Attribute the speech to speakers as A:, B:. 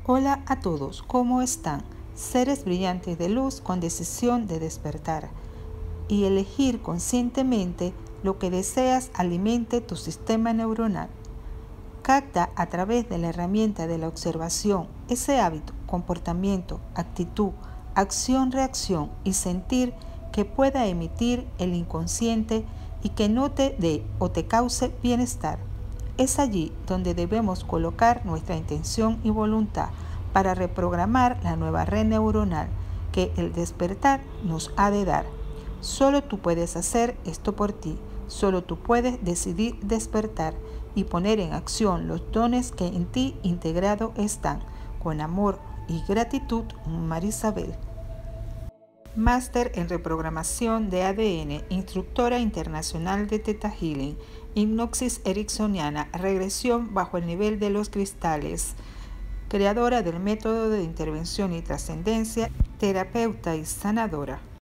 A: Hola a todos, ¿cómo están? Seres brillantes de luz con decisión de despertar y elegir conscientemente lo que deseas alimente tu sistema neuronal. Capta a través de la herramienta de la observación ese hábito, comportamiento, actitud, acción, reacción y sentir que pueda emitir el inconsciente y que no te dé o te cause bienestar. Es allí donde debemos colocar nuestra intención y voluntad para reprogramar la nueva red neuronal que el despertar nos ha de dar. Solo tú puedes hacer esto por ti, solo tú puedes decidir despertar y poner en acción los dones que en ti integrado están. Con amor y gratitud, Marisabel. Máster en reprogramación de ADN, instructora internacional de Theta Healing, hipnosis ericksoniana, regresión bajo el nivel de los cristales, creadora del método de intervención y trascendencia, terapeuta y sanadora.